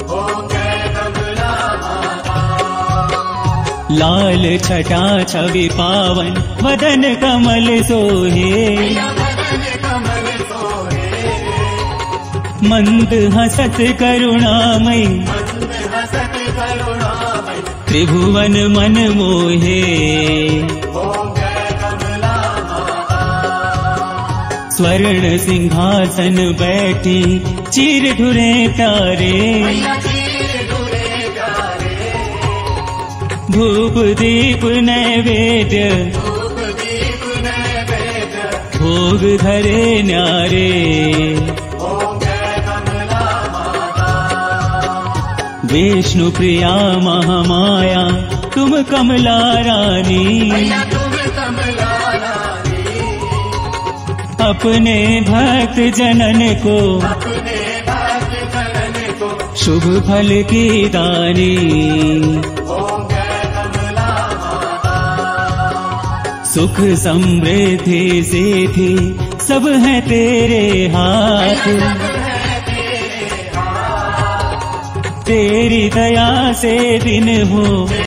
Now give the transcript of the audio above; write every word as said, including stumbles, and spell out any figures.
लाल छटा छवि पावन वदन कमल सोहे, मंद हसत करुणामय त्रिभुवन मन मोहे। स्वर्ण सिंहासन बैठी चीर ढुरे प्यारे, धूप दीप नैवेद्य भोग धरे न्यारे। विष्णु प्रिया महामाया तुम कमला रानी, अपने भक्त जनन को शुभ फल की दानी। सुख समृद्धि सिद्धि सब है तेरे हाथ, तेरी दया से दिन हो